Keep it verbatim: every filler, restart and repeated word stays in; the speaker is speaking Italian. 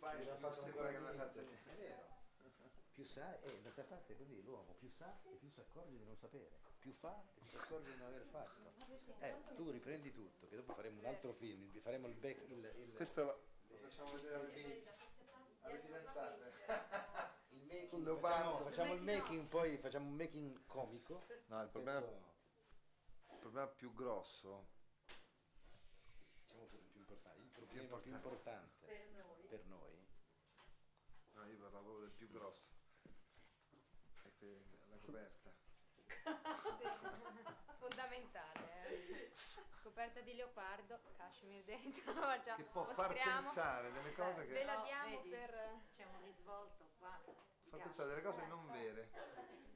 ormai Ci più sembra che l'ha fatta te. È vero. Più sa, e d'altra parte è così, l'uomo più sa e più si accorge di non sapere, più fa e più si accorge di non aver fatto. Eh, tu riprendi tutto, che dopo faremo un altro film, faremo il back, il, il, Questo lo, lo facciamo vedere anche alle fidanzate. il making, sul facciamo, leopardo. facciamo il making, poi facciamo un making comico. No, il problema, Penso- il problema più grosso, diciamo più, più importante, il problema più importante Per noi. per noi. no, io parlavo proprio del più grosso, è que- la coperta. Sì, fondamentale. Eh. Coperta di leopardo, cashmere dentro. Faccia- Che può far mostriamo. pensare delle cose Ve che la No, diamo vedi, per... c'è un risvolto qua. far pensare delle cose non vere.